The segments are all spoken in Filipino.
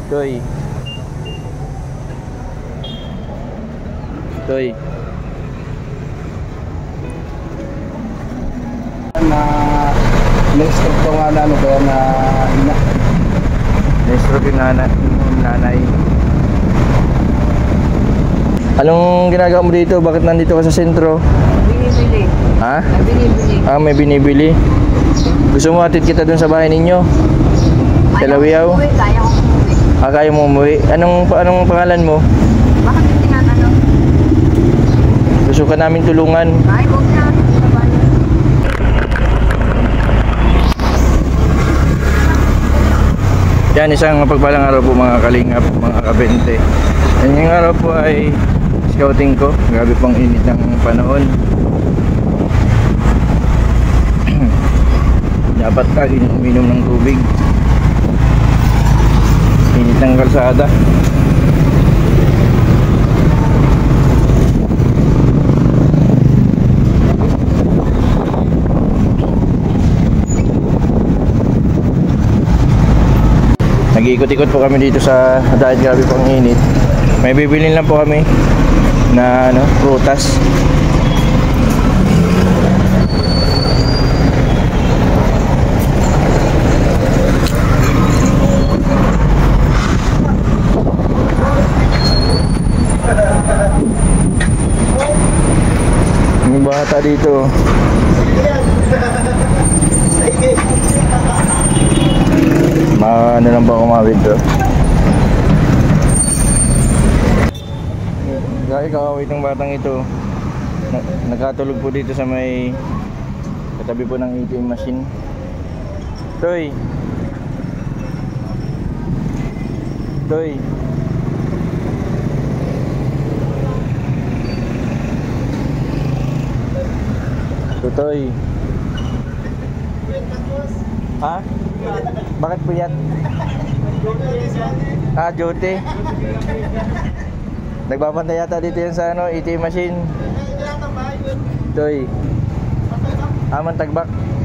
Toy. Toy. Na na-stroke ko nga na ano kaya na Na-stroke yung nanay. Anong ginagawa mo dito? Bakit nandito ka sa sentro? Binibili. Ha? Binibili. Ah, may binibili. Gusto mo hatid kita dun sa bahay ninyo? Sa Lawiyaw? Kaya kong umuwi. Ah, kaya mo umuwi. Anong pangalan mo? Bakit hindi nga ano? Gusto ka namin tulungan. Ay, huwag na. Sa bayan. Yan, isang mapagpalang araw po mga kalingap, mga kabente. Yan yung araw po ay scouting ko. Grabe pang init ng panahon. Dapat lagi uminom ng tubig. Init ng kalsada. Nag-iikot-ikot po kami dito sa dahil grabe pang init. May bibilin lang po kami na prutas. Yung bata dito. Ano lang ba kumawid to? Gaya kakawit ng batang ito. Nakatulog po dito sa may katabi po ng ATM machine. Toy. Toy. Tutoy. Ha? Bakit puyat? Ah, duty. Nagbabantay yata dito yan sa ATM machine. Toy. Aman tagbak.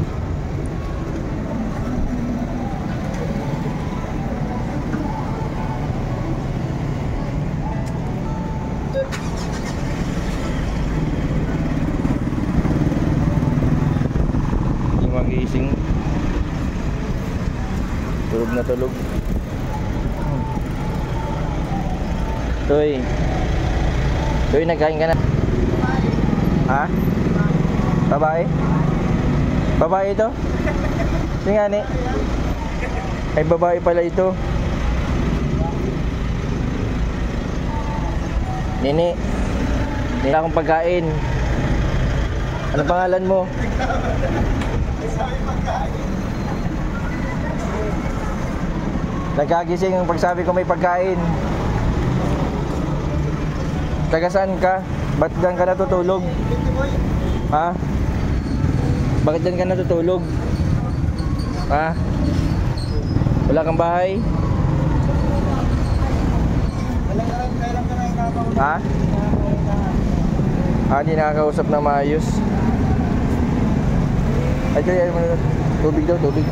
Hindi magising. Tulog na tulog. Toy. Toy, nagkain ka na? Ha? Babae? Babae ito? Tingani. Ay, babae pala ito. Nini. Nila akong pagkain. Ano pangalan mo? Nagkagising ang pagsabi ko may pagkain. Taga saan ka? Ba't dyan ka natutulog? Ha? Bakit dyan ka natutulog? Ha? Wala kang bahay? Ha? Hindi nakakausap na maayos. Ay, tubig daw, tubig.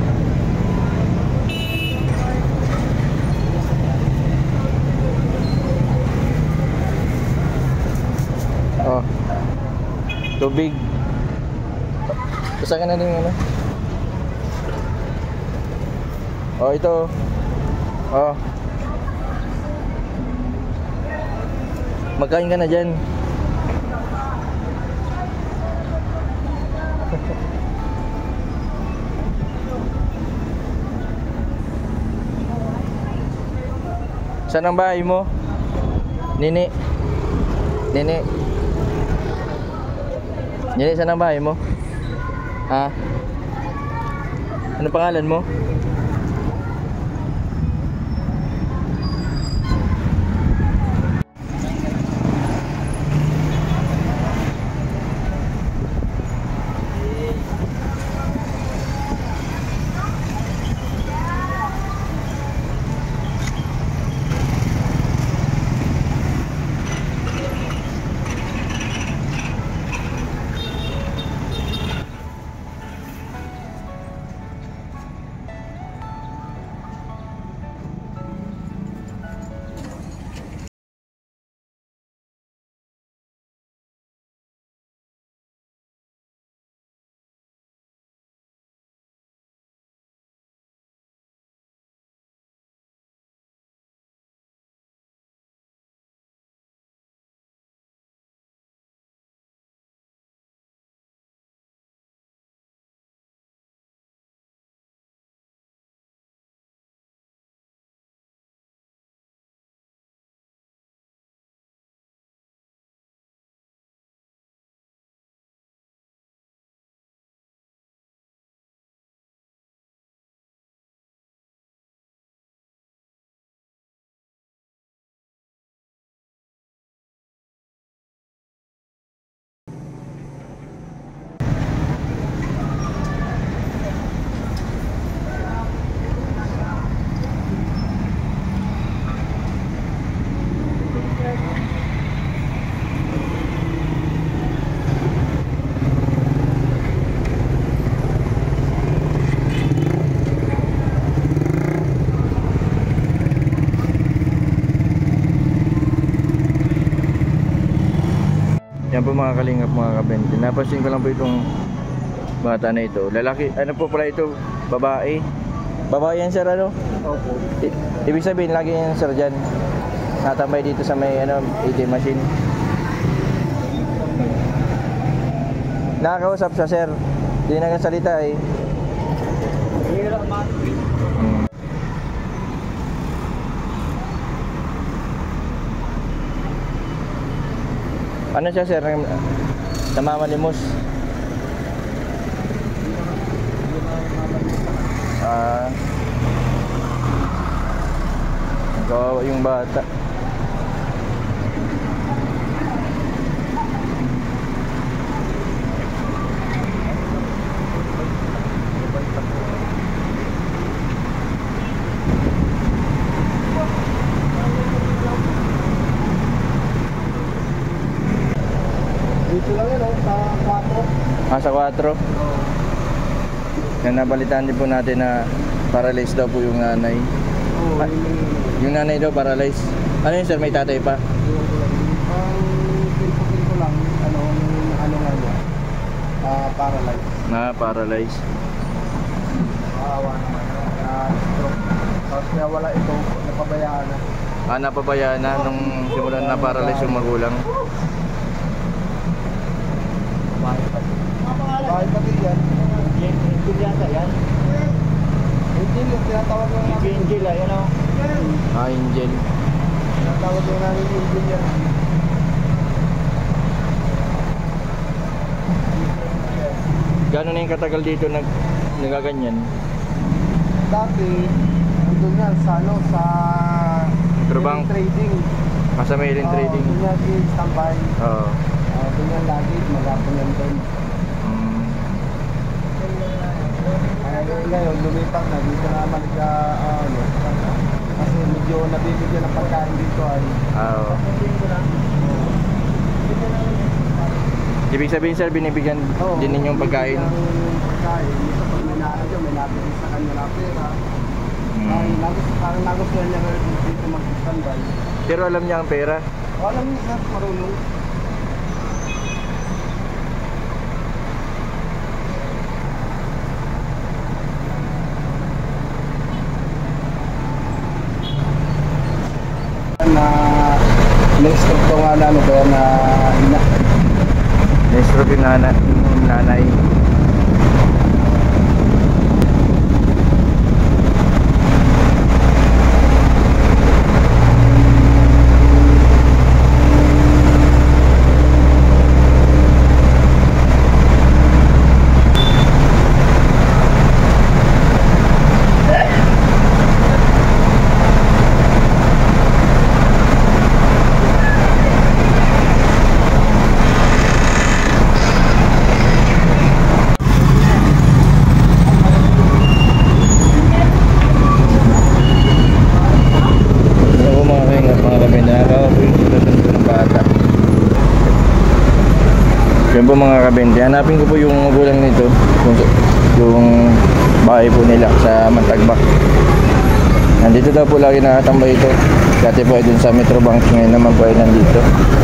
Oh. Tubig. Basta ka na rin Oh, ito. Oh. Magkain ka na dyan. Saan ang bahay mo? Nini. Nini. Nini, saan ang bahay mo? Ha? Ano pangalan mo? Yan po mga kalingap, mga kabente. Napansin ko lang po itong bata na ito. Lalaki, ano po pala ito? Babae. Babae yan sir, ano? Opo. Ibig sabihin, lagi yan sir dyan. Natambay dito sa may ano, ATM machine. Nakakausap siya sir. Hindi nagsasalita eh. Ano siya sir? Namamalimos. Kawawa yung bata. Dito lang yun, oh, sa 4. Sa 4. Yan, nabalitaan din po natin na paralyzed daw po yung nanay. Oo, Yung nanay daw paralyzed. Ano yun sir, may tatay pa? ang pinpo lang, ano nga niya, paralyzed. Paralyzed. Awa naman, stroke. Tapos kaya wala ito, napabayaan na. Napabayaan na nung simulan na paralyzed yung magulang. Bakit pati yan? Angel yata yan. Angel, yung tinatawag mo namin. Angel yan o. Angel. Tinatawag mo namin Angel yan. Gano'n na yung katagal dito nagaganyan? Dati, nandun yan sa sa Metrobank? trading. Sa Maylin Trading. Doon yan si standby. Oo. Doon yan lagi, magapon yan doon. Ngayon, lumipat na dito naman siya, kasi medyo nabibigyan ng pagkain dito ay. Oo. Ibig sabihin sir, binibigyan din ninyong pagkain? Pagkain, dito pag may naarap may nabigay sa kanya na pera. Parang nagustuhan niya dito mag-standby. Pero alam niya ang pera? Alam niya sir, marunong. Na na-stroke ko nga na ano kaya na Na-stroke yung nanay. Yan po mga kabente, hanapin ko po yung magulang nito, yung bahay po nila sa Mantagbak. Nandito daw po lagi nakatambay ito. Dati po ay dun sa Metrobank, ngayon naman po ay nandito.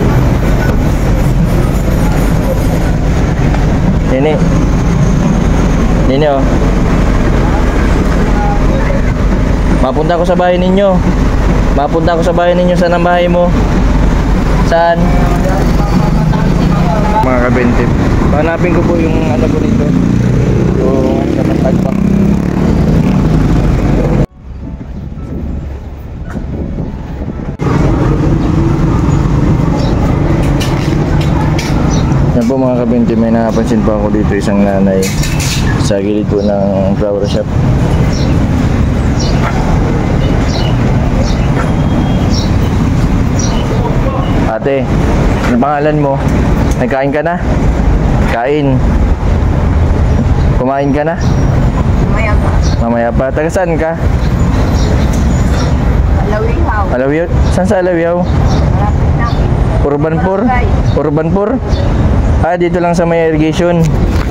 Nini oh. Mapunta ako sa bahay ninyo. Mapunta ako sa bahay ninyo. Saan ang bahay mo? Saan? Mga kabente, hanapin ko po yung ano po nito, yung sa Mantagbak. Yan po mga kabente, may napansin pa ako dito isang nanay sa gilid po ng flower shop. Ate, ano pangalan mo? Nagkain ka na? Kain. Kumain ka na? Mamaya pa. Mamaya pa. Taga saan ka? Alawihaw. Alawiyaw? Saan sa Alawiyaw? Malapit na. Urbanpur? Urbanpur? Dito lang sa may irrigation.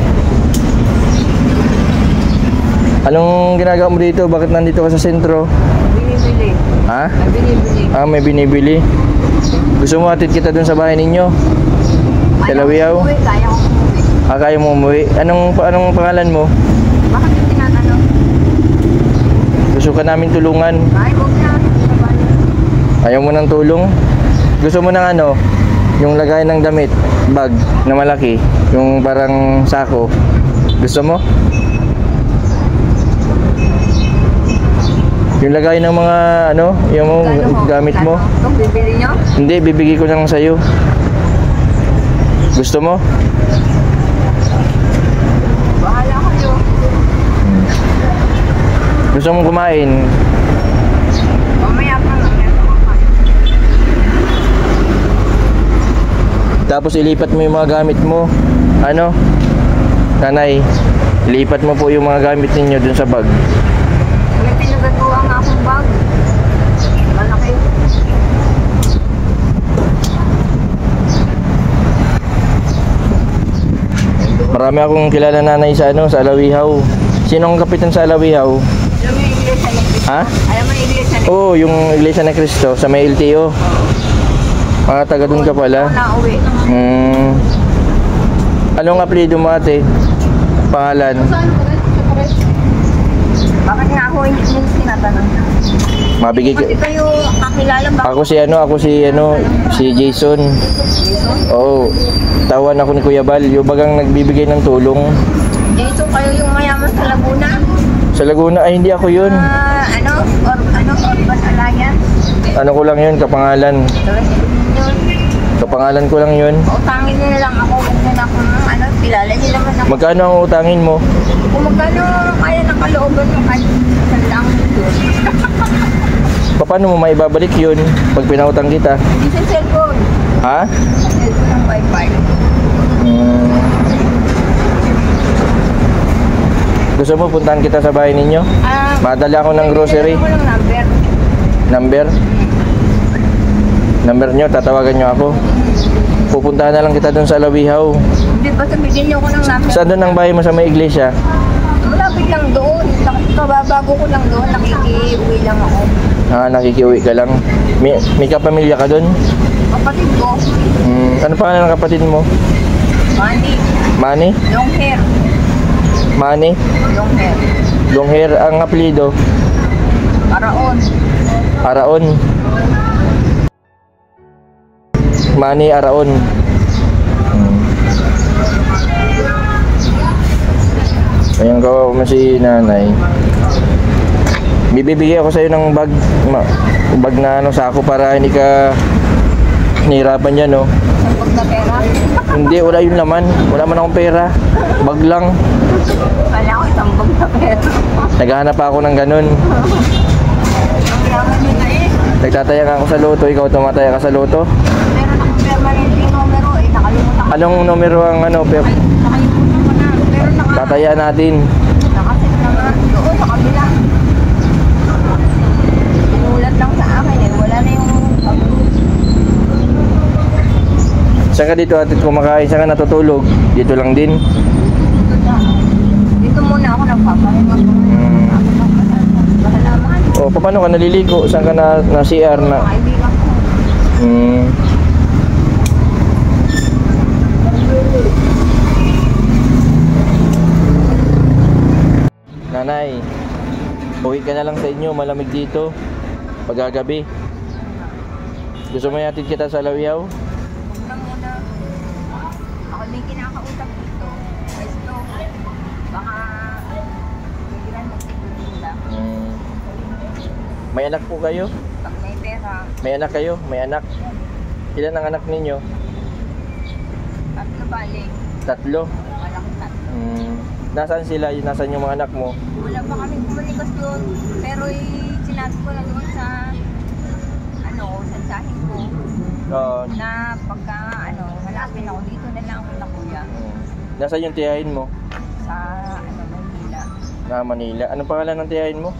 Anong ginagawa mo dito? Bakit nandito ka sa sentro? Binibili. Ha? Binibili. May binibili. Gusto mo hatid kita dun sa bahay ninyo? Sa Lawihaw? Uwi, kaya ko umuwi. Kaya mo umuwi. Anong pangalan mo? Bakit yung tinatanong? Gusto ka namin tulungan. Ay, huwag na. Ayaw mo ng tulong? Gusto mo ng ano? Yung lagay ng damit, bag na malaki, yung parang sako. Gusto mo? Yung lagay ng mga ano, yung gamit mo. Kung bibili nyo? Hindi, bibigay ko lang sa'yo. Gusto mo? Bahala kayo. Gusto mong kumain? Mamaya pa lang. Tapos ilipat mo yung mga gamit mo. Ano? Nanay, ilipat mo po yung mga gamit ninyo dun sa bag. May pinagatuwa nga akong bag. Malaki. Marami akong kilala nanay sa ano, sa Alawihaw. Sino ang kapitan sa Alawihaw? Alam mo yung iglesia ni Cristo? Ha? Alam mo yung iglesia ni Oo, yung Iglesia ni Cristo sa may LTO. Mga taga dun ka pala. Ako na uwi. Anong apelyido mo ate? Pangalan? Bakit nga ako hindi nyo tinatanong? Mabigay ko. Kasi kayo kakilala ba? Ako si Jason. Oo. Tawan ako ni Kuya Bal, yung bagang nagbibigay ng tulong. Dito kayo yung mayaman sa Laguna. Sa Laguna, ay hindi ako yun. Urban Alliance. Ano ko lang yun, kapangalan. Kapangalan ko lang yun. Utangin nyo na lang ako. Huwag na ako kilala nyo naman ako. Magkano ang utangin mo? Kung magkano kaya ng kalooban mo kahit sandang yun. Paano mo maibabalik yun pag pinautang kita? Hindi sa cellphone. Ha? Cellphone ng wifi. Gusto mo puntahan kita sa bahay ninyo? Madala ako ng grocery. Ano lang number? Number? Number nyo, tatawagan nyo ako. Pupuntahan na lang kita dun sa Alawihaw. Hindi ba sabihin nyo ko ng number? Saan doon ang bahay mo sa may iglesia? Malapit lang doon. Kababago ko lang doon. Nakikiuwi lang ako. Nakikiuwi ka lang. May kapamilya ka doon? Kapatid ko. Ano pangalan ng kapatid mo? Manny. Manny? Long hair. Manny? Long hair. Long hair ang apelyido? Paraon. Araon. Manny Araon. Ayan ko mo si nanay. Bibigay ako sa iyo ng bag, bag na ano sako para hindi ka nahirapan diyan, no. Sampag na pera. Hindi, wala yung laman. Wala man akong pera. Bag lang. Kala ko sampag na pera. Naghahanap pa ako ng ganun. Ang yaman nyo na eh. Nagtataya ka ako sa loto. Ikaw tumataya ka sa loto. Meron akong permanenteng numero eh. Nakalimutan ko. Anong numero ang ano? Nakalimutan ko na. Meron naka. Tataya natin. Nakasit na nga. Doon sa kabila. Inulat lang sa akin eh. Wala na yung Saan ka dito atit kumakain? Saan ka natutulog? Dito lang din. Dito muna ako nagpapahinga. Bahalaman. O, paano ka naliligo? Saan ka na CR na? Kaibigan ko. Nanay, uwi ka na lang sa inyo. Malamig dito. Pagkagabi. Gusto mo yatid kita sa Alawihaw? Huwag na muna. Ako din kinakausap dito. Pwesto. Baka bigyan magtitinda. May anak po kayo? Pag may pera, May anak kayo? May anak? Ilan ang anak ninyo? tatlo balik. 3. Malaki tatlo. Nasaan sila? Nasaan yung mga anak mo? Wala pa kaming komunikasyon. Pero sinabi ko na doon sa mensahe ko na pagka malapit ako dito na lang ako na kuya. Nasaan yung tiyahin mo? Sa Manila. Manila. Anong pangalan ng tiyahin mo?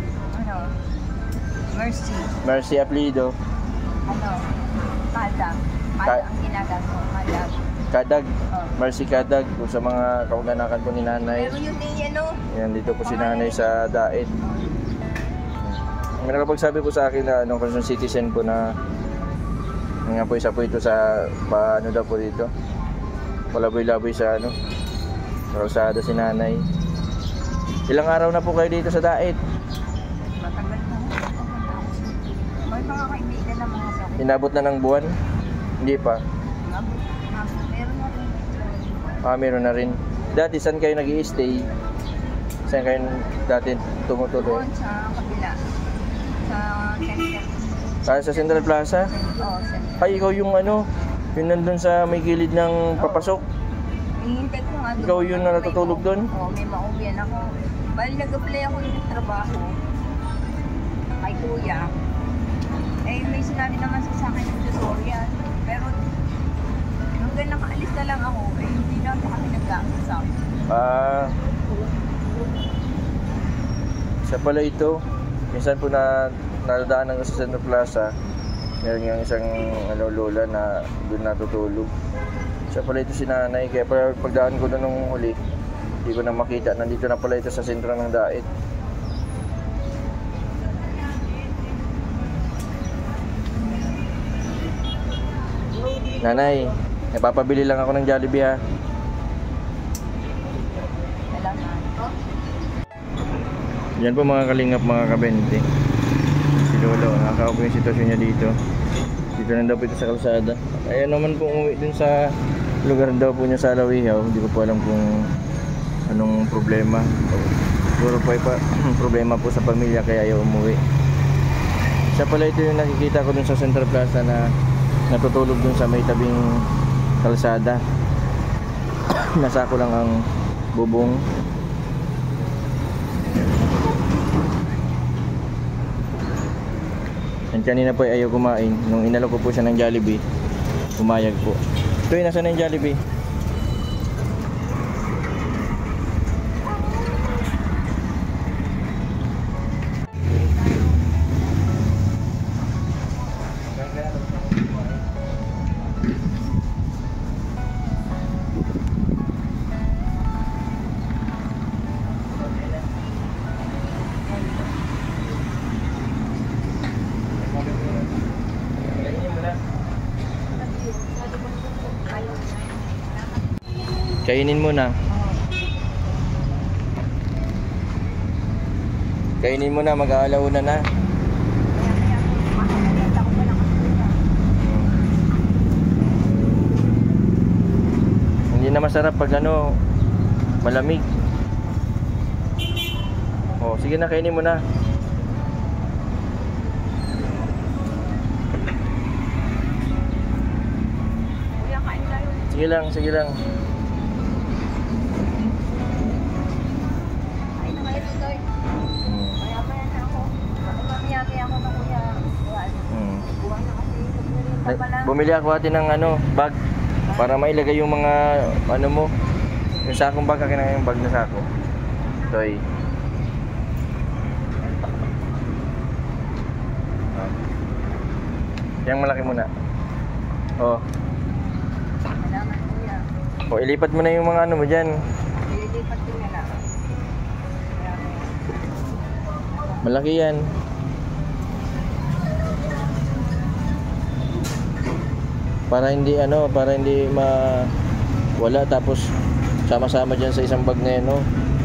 Mercy. Mercy apelyido. Kadag. Kadag ang ginagang ko. Kadag. Kadag. Mercy Kadag. Kung sa mga kamag-anakan ko ni nanay. Pero yun din Yan, dito po si nanay sa Daet. May nakapagsabi po sa akin na concerned citizen po na nga po isa po ito sa paano daw po dito. palaboy-laboy sa ano, sa kalsada si nanay. Ilang araw na po kayo dito sa Dait? Matagal na. May mga kaibigan na mga sa Inabot na ng buwan? Hindi pa. meron na rin. Meron na rin. Dati saan kayo nag-i-stay? Saan kayo dati tumutuloy? Doon sa kabila. Sa center. Sa Central Plaza? Oo, center. Ay, ikaw yung ano, yung nandun sa may gilid ng papasok? Hihintay ko nga doon. Ikaw yun na natutulog doon? Oo, may mauwian ako. Bali nag-apply ako ng trabaho kay kuya. Eh, may sinabi naman sa akin ng tutorial. Pero, hanggang nakaalis na lang ako, eh, hindi na pa kami nag-aasap. Isa pala ito. Minsan po na nadadaanan ko sa Central Plaza. Meron yung isang ano, lola na doon natutulog. Isa pala ito si nanay. Kaya pagdaan ko doon nung huli, hindi ko na makita. Nandito na pala ito sa sentro ng Dait. Nanay, napapabili lang ako ng Jollibee ha. Salamat. Yan po mga kalingap, mga kabente. Si Lolo, nakakaupo yung sitwasyon niya dito. Dito na daw po ito sa kalsada. Ayan naman po umuwi dun sa lugar daw po niya sa Alawihaw. Hindi ko po alam kung anong problema. Siguro pa problema po sa pamilya kaya ayaw umuwi. Siya pala ito yung nakikita ko dun sa Central Plaza na natutulog dun sa may tabing kalsada. Nasa ko lang ang bubong. And kanina po ay ayaw kumain. Nung inalok ko po siya ng Jollibee, pumayag po. Ito yung nasa na yung Jollibee? Kainin mo na. Kainin mo na, mag-aalauna na. Hindi na masarap pag ano, malamig. Oh, sige na, kainin mo na. Kuya, kain tayo. Sige lang, sige lang. Kain na kayo, Tutoy. Maya-maya na ako. Mamaya-maya ako na kuya. Buwan na kasi. Bumili ako atin ng ano, bag para mailagay yung mga ano mo, yung sakong bag, akin na yung bag na sako. Toy. Yang malaki muna. Oh. Salamat kuya. O ilipat mo na yung mga ano mo diyan. Nililipat ko na lang. Malaki yan. Para hindi wala tapos sama-sama diyan sa isang bag na yan, no.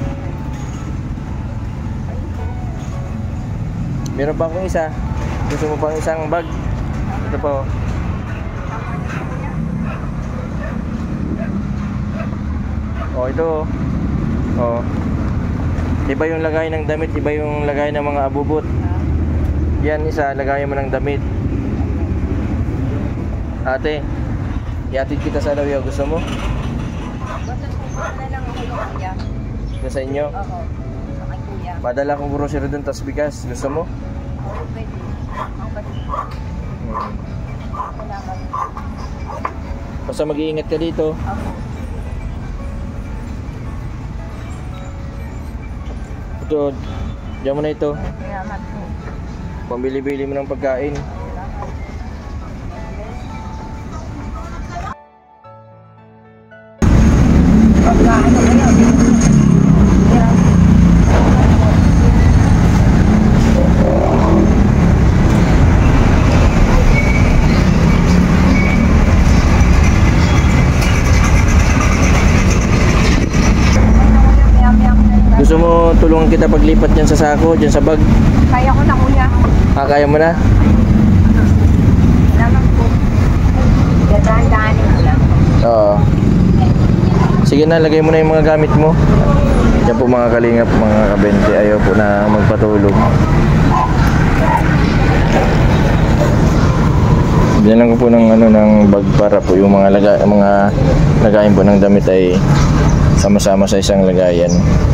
Meron pa akong isa. Gusto mo pang isang bag? Ito po. Oh, ito. Oh. Iba yung lagay ng damit, iba yung lagay ng mga abubot. Yan isa, lagayan mo ng damit. Ate, iatid kita sa Alawihaw. Gusto mo? Basta pupunta na lang ako yung kuya. Ito sa inyo? Oo. Sa kay kuya. Padala akong grocery doon, tas bigas. Gusto mo? Oo, pwede. Ang pwede. Salamat. Basta mag-iingat ka dito. Ako. Ito, diyan mo na ito. Salamat po. Pambili-bili mo ng pagkain. Salamat. Pagkain ko kayo. tulungan kita paglipat dyan sa sako, dyan sa bag. Kaya ko na kuya. Kaya mo na? Naman po. Dadaan-daanin ko lang. Oo. Sige na, lagay mo na yung mga gamit mo. Yan po mga kalingap, mga kabente. Ayaw po na magpatulog. Diyan lang ko po ng ng bag para po yung mga lagayin po ng damit ay sama-sama sa isang lagayan.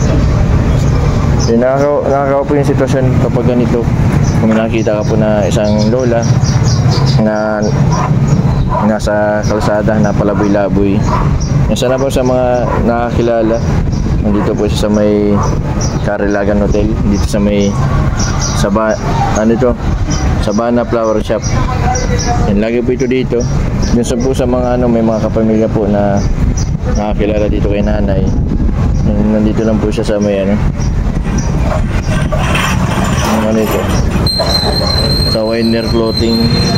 Nakakawa po yung sitwasyon kapag ganito. Kung nakita ka po na isang lola na nasa kalsada na palaboy-laboy. Yan sana po sa mga nakakilala. Nandito po siya sa may Carilagan Hotel, dito sa may Sabana Flower Shop. Yan, lagi po ito dito. Yun sa po sa mga may mga kapamilya po na nakakilala dito kay nanay. Yan, nandito lang po siya sa may ito, sa Weiner Clothing.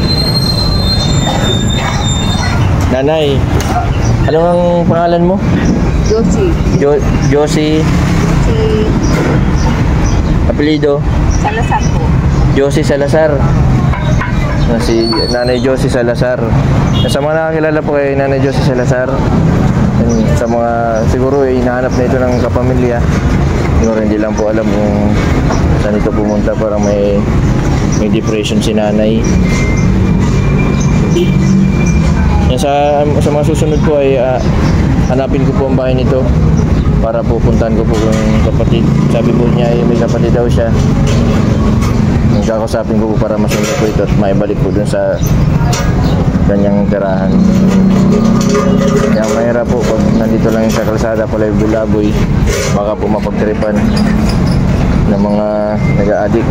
Nanay, ano ang pangalan mo? Josie. Josie. Si Apelido? Salazar po. Josie Salazar. Si Nanay Josie Salazar. Sa mga nakakilala po kay Nanay Josie Salazar, sa mga siguro hinahanap na ito ng kapamilya, siguro hindi lang po alam kung saan ito pumunta. Parang may depression si nanay. Yan, sa mga susunod po ay hanapin ko po ang bahay nito para pupuntahan ko po yung kapatid. Sabi po niya ay may kapatid daw siya. Kakasapin ko po para masunod po ito at maibalik po dun sa kanyang tirahan. Kaya mahirap po pag nandito lang sa kalsada pala yung bulaboy, baka po mapagtripan ng mga nag-a-addict.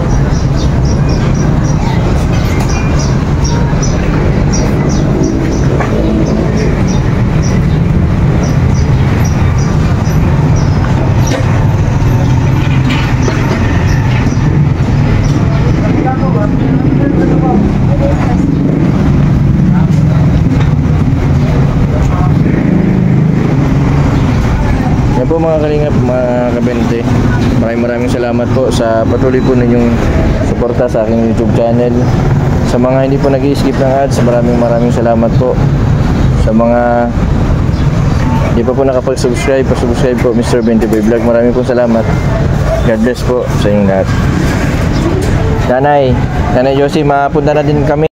Yan po mga kalingap, mga kabente, maraming salamat po sa patuloy po ninyong suporta sa aking YouTube channel. Sa mga hindi po nag-i-skip ng ads, maraming salamat po. Sa mga hindi pa po nakapag-subscribe, pa-subscribe po Mr. 25 Vlog. Maraming po salamat. God bless po sa inyong lahat. Nanay Josie, mapunta na din kami.